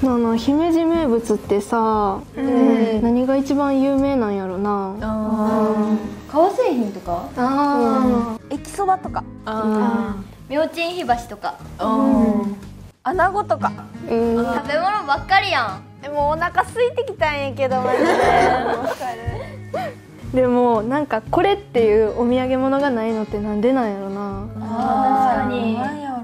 姫路名物ってさ、何が一番有名なんやろな。 革製品とか、 駅そばとか、 明珍火箸とか、 穴子とか。 食べ物ばっかりやん。 でもお腹空いてきたんやけど、マジで。わかる。 でもなんかこれっていうお土産物がないのってなんでなんやろな。 確かに。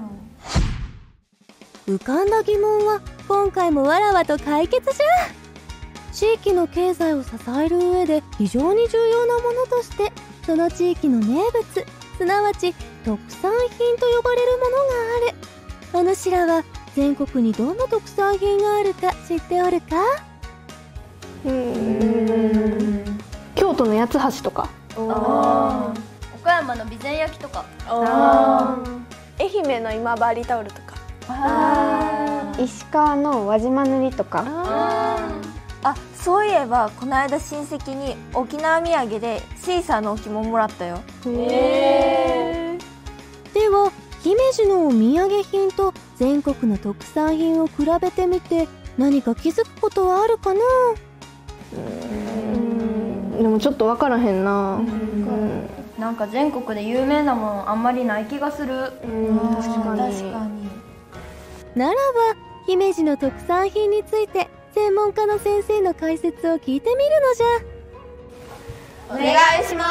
浮かんだ疑問は今回もわらわと解決じゃ。地域の経済を支える上で非常に重要なものとしてその地域の名物、すなわち特産品と呼ばれるものがある。お主らは全国にどんな特産品があるか知っておるか？ 京都の八つ橋とか、 岡山の備前焼とか、 愛媛の今治タオルとか、 石川の輪島塗とか。 あ、そういえばこの間親戚に沖縄土産でシーサーの置物もらったよ。 では姫路のお土産品と全国の特産品を比べてみて何か気づくことはあるかな？ でもちょっと分からへんな。 なんか全国で有名なものあんまりない気がする。 確かに。 ならば姫路の特産品について専門家の先生の解説を聞いてみるのじゃ。 お願いします。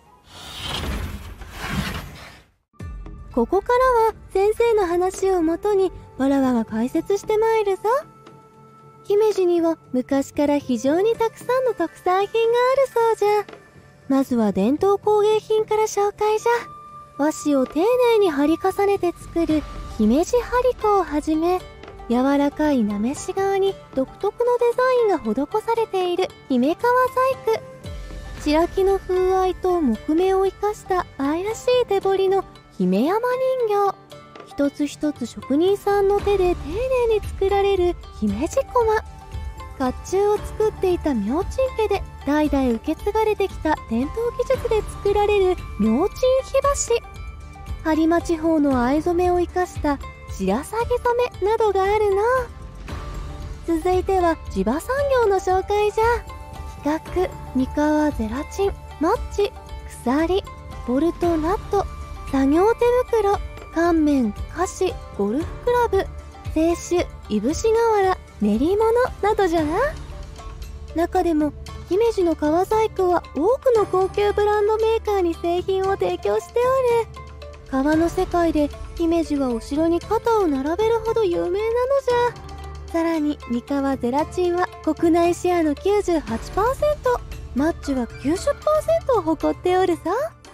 ここからは先生の話をもとにわらわが解説してまいるぞ。姫路には昔から非常にたくさんの特産品があるそうじゃ。まずは伝統工芸品から紹介じゃ。和紙を丁寧に貼り重ねて作る姫路張子をはじめ、柔らかいなめし側に独特のデザインが施されている姫川細工、白木の風合いと木目を生かした愛らしい手彫りの姫山人形、一つ一つ職人さんの手で丁寧に作られる姫路駒、甲冑を作っていた明珍家で代々受け継がれてきた伝統技術で作られる明珍火箸、播磨地方の藍染めを生かした白鷺染めなどがあるな。続いては地場産業の紹介じゃ。企画、三河ゼラチン、マッチ、鎖、ボルトナット、作業手袋、乾麺、菓子、ゴルフクラブ、清酒、いぶし瓦、練り物などじゃな。中でも姫路の革細工は多くの高級ブランドメーカーに製品を提供しておる。革の世界で姫路はお城に肩を並べるほど有名なのじゃ。さらに三河ゼラチンは国内シェアの 98%、 マッチは 90% を誇っておるぞ。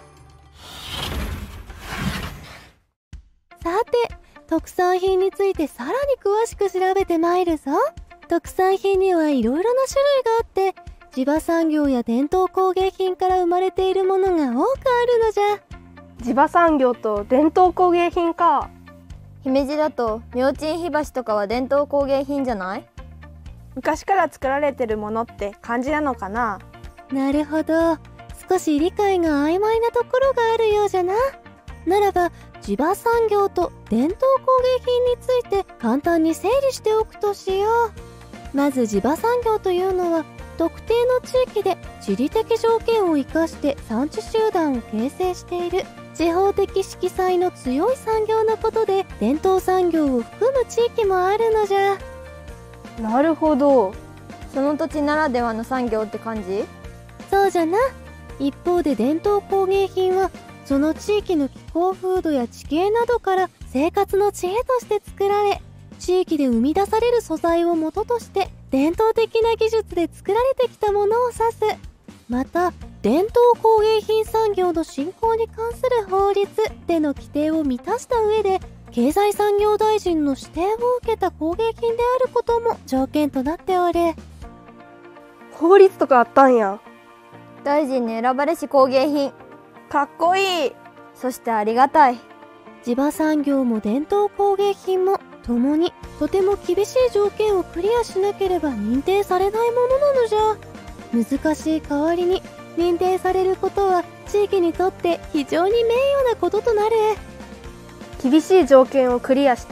さて特産品についてさらに詳しく調べてまいるぞ。特産品にはいろいろな種類があって、地場産業や伝統工芸品から生まれているものが多くあるのじゃ。 地場産業と伝統工芸品か。 姫路だと明珍火箸とかは伝統工芸品じゃない？ 昔から作られてるものって感じなのかな？ なるほど、少し理解が曖昧なところがあるようじゃな。ならば地場産業と伝統工芸品について簡単に整理しておくとしよう。まず地場産業というのは特定の地域で地理的条件を生かして産地集団を形成している地方的色彩の強い産業のことで、伝統産業を含む地域もあるのじゃ。 なるほど。 その土地ならではの産業って感じ？ そうじゃな。一方で伝統工芸品はその地域の気候風土や地形などから生活の知恵として作られ、地域で生み出される素材を元として伝統的な技術で作られてきたものを指す。また伝統工芸品産業の振興に関する法律での規定を満たした上で経済産業大臣の指定を受けた工芸品であることも条件となっておる。 法律とかあったんや。 大臣に選ばれし工芸品、 かっこいい。 そしてありがたい。 地場産業も伝統工芸品もともにとても厳しい条件をクリアしなければ認定されないものなのじゃ。難しい代わりに認定されることは地域にとって非常に名誉なこととなる。 厳しい条件をクリアした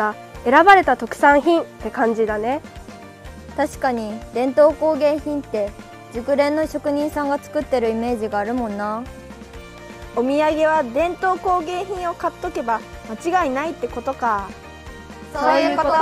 選ばれた特産品って感じだね。 確かに伝統工芸品って熟練の職人さんが作ってるイメージがあるもんな。 お土産は伝統工芸品を買っとけば間違いないってことか。 そういうこと。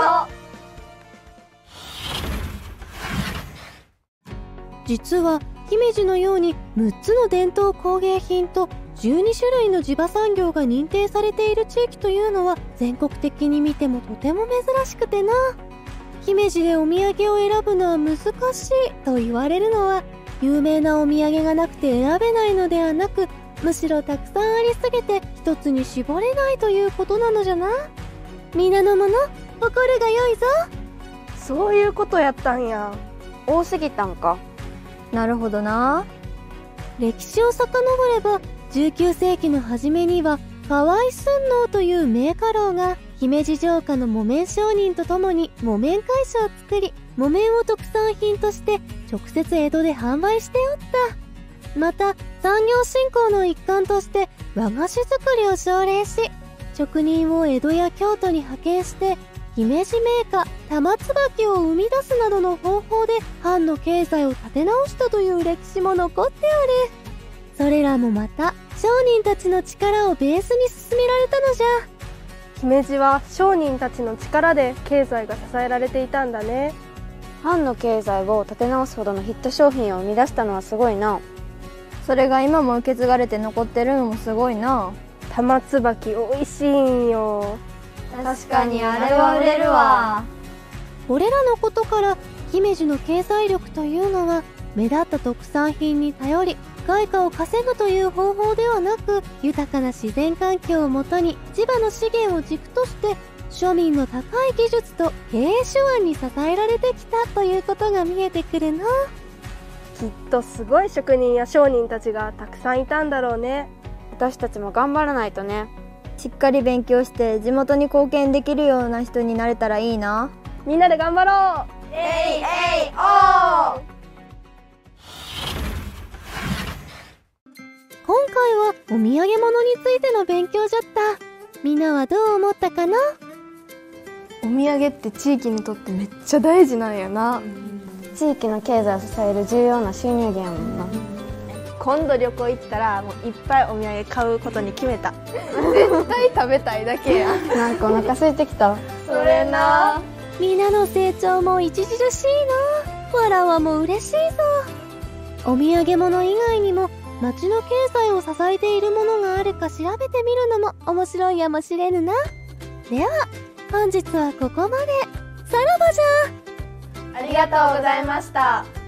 実は姫路のように6つの伝統工芸品と12種類の地場産業が認定されている地域というのは全国的に見てもとても珍しくてな。姫路でお土産を選ぶのは難しいと言われるのは、有名なお土産がなくて選べないのではなく、むしろたくさんありすぎて一つに絞れないということなのじゃな。皆の者、心が良いぞ。 そういうことやったんや。 多すぎたんか。 なるほどな。 歴史を遡れば19世紀の初めには河合寸能という名家老が姫路城下の木綿商人と共に木綿会社を作り、木綿を特産品として直接江戸で販売しておった。また産業振興の一環として和菓子作りを奨励し、職人を江戸や京都に派遣して姫路銘菓玉椿を生み出すなどの方法で藩の経済を立て直したという歴史も残っておる。それらもまた商人たちの力をベースに進められたのじゃ。 姫路は商人たちの力で経済が支えられていたんだね。 藩の経済を立て直すほどのヒット商品を生み出したのはすごいな。 それが今も受け継がれて残ってるのもすごいな。 玉椿美味しいんよ。 確かにあれは売れるわ。 これらのことから姫路の経済力というのは目立った特産品に頼り外貨を稼ぐという方法ではなく、豊かな自然環境をもとに地場の資源を軸として庶民の高い技術と経営手腕に支えられてきたということが見えてくるな。 きっとすごい職人や商人たちがたくさんいたんだろうね。 私たちも頑張らないとね。 しっかり勉強して地元に貢献できるような人になれたらいいな。 みんなで頑張ろう。 えいえいおー。 今回はお土産物についての勉強じゃった。みんなはどう思ったかな？ お土産って地域にとってめっちゃ大事なんやな。 地域の経済を支える重要な収入源やもんな。 今度旅行行ったらもういっぱいお土産買うことに決めた。 絶対食べたいだけや。 なんかお腹空いてきた。 それな。 みんなの成長も著しいな。わらわも嬉しいぞ。お土産物以外にも町の経済を支えているものがあるか調べてみるのも面白いやもしれぬな。では本日はここまで。さらばじゃ。 ありがとうございました。